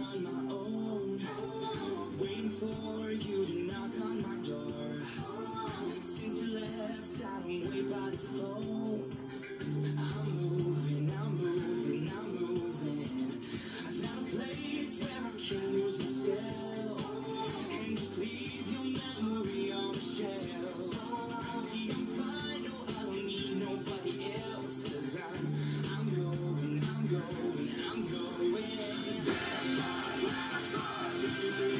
on my own, waiting for you to knock on my door. Since you left, I'm way by the phone. I'm moving, I'm moving, I'm moving. I found a place where I can lose myself and just leave your memory on the shelf. See, I'm fine, no, I don't need nobody else, 'cause I'm going, I'm going, I'm going. That's my life for you.